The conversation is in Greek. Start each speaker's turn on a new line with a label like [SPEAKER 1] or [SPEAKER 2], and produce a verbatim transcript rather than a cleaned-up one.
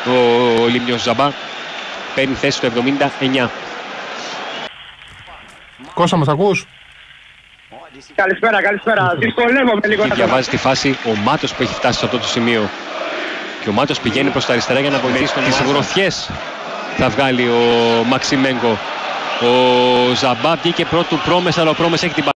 [SPEAKER 1] ο Λίμνιος Ζαμπά. Παίρνει θέση στο εβδομήντα εννιά.
[SPEAKER 2] Κώστα, μας ακούς?
[SPEAKER 3] Καλησπέρα, καλησπέρα. Δυσκολεύομαι λίγο να το
[SPEAKER 1] διαβάζει τη φάση ο Μάτος που έχει φτάσει σε αυτό το σημείο. Και ο Μάτος πηγαίνει προς τα αριστερά για να βοηθήσει τον τις γροθιές. Θα βγάλει ο Μαξιμέγκο. Ο Ζαμπά βγήκε πρώτου Πρόμες, αλλά ο Πρόμες έχει την